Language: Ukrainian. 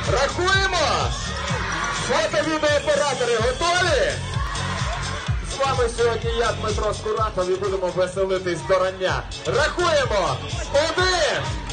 Рахуємо! Фото-відеооператори готові? З вами сьогодні я, Дмитро Скуратов, і будемо веселитись до рання. Рахуємо! 1,